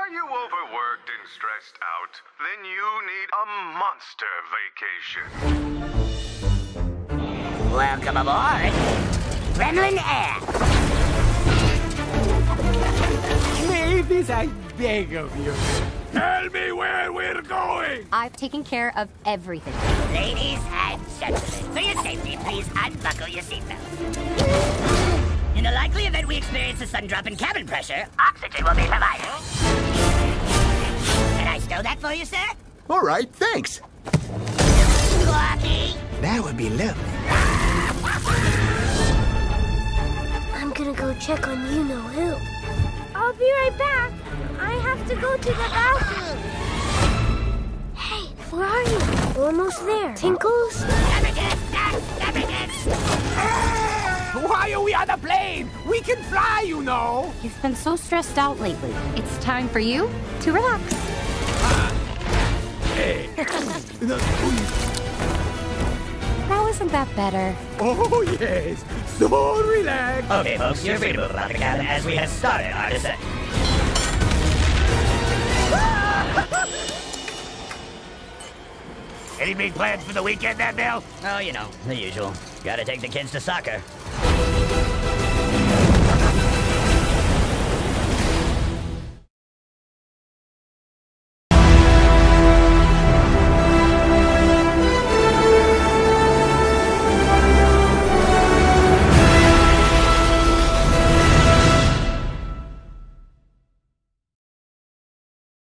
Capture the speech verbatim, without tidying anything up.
you overworked and stressed out? Then you need a monster vacation. Welcome aboard, Gremlin Air. Ladies, I beg of you, tell me where we're going! I've taken care of everything. Ladies and gentlemen, for your safety, please unbuckle your seatbelts. In the likely event we experience a sudden drop in cabin pressure, oxygen will be provided. Can I stow that for you, sir? All right, thanks. Squawky. That would be lovely. I'm gonna go check on you-know-who. I'll be right back. I have to go to the bathroom. Hey, where are you? We're almost there. Tinkles? Why are we on the plane? We can fly, you know. You've been so stressed out lately. It's time for you to relax. Hey. Now isn't that better? Oh, yes. So relaxed. Okay, folks, you're free to move about the cabin as we have started our descent. Any big plans for the weekend, then, Bill? Oh, you know, the usual. Gotta take the kids to soccer.